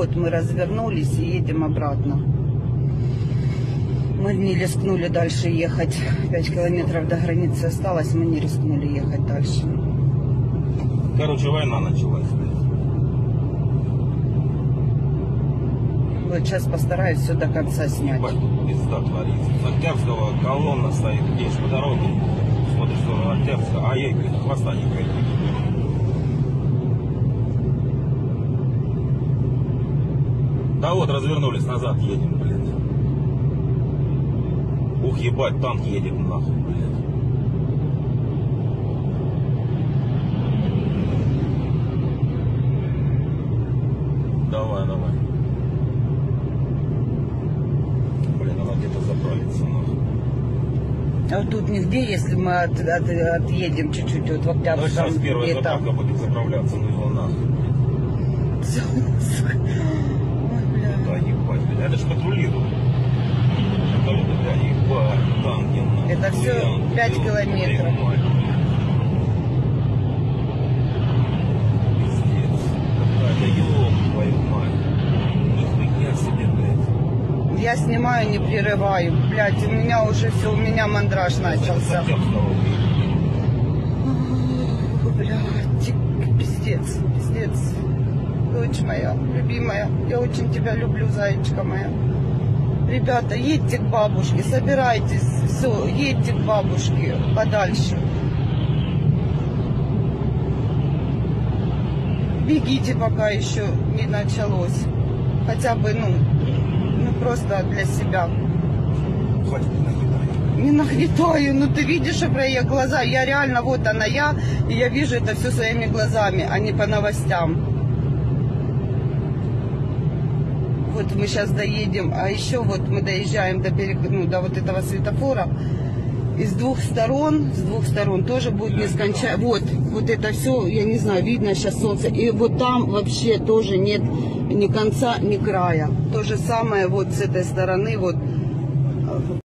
вот мы развернулись и едем обратно. Мы не рискнули дальше ехать. 5 километров до границы осталось, мы не рискнули ехать дальше. Короче, война началась. Вот сейчас постараюсь все до конца снять. Ебать, тут пизда творится. С Октябрьского колонна стоит, идешь по дороге, смотришь в сторону Октябрьского, а ей, блин, хвоста не пройти. Да вот, развернулись назад, едем, блядь. Ух, ебать, танк едет нахуй, блядь. Давай, давай. Блин, она где-то заправится, нахуй. А вот тут нигде, если мы отъедем чуть-чуть вот в Ну Октябрьском, сейчас первая где там. заправка будет заправляться, ну его нахуй. Ой, бля. Да, ебать, блядь, это ж патрулируют. Да, ебать, танки, нахуй. Это все 5 километров. Пиздец. Какая-то ёб твою мать. Нихуя себе, блядь. Я снимаю, не прерываю. Блядь, у меня уже все, у меня мандраж начался. Блядь, пиздец, пиздец. Дочь моя, любимая, я очень тебя люблю, зайчка моя. Ребята, едьте к бабушке, собирайтесь, все, едьте к бабушке подальше. Бегите, пока еще не началось. Хотя бы, ну просто для себя. Хватит, не нагнетай. Не нагнетаю, ну ты видишь, я глаза, я реально, вот она я, и я вижу это все своими глазами, а не по новостям. Вот мы сейчас доедем, а еще вот мы доезжаем до берега, ну, до вот этого светофора. И с двух сторон тоже будет нескончаемо. Вот это все, я не знаю, видно сейчас солнце. И вот там вообще тоже нет ни конца, ни края. То же самое вот с этой стороны, вот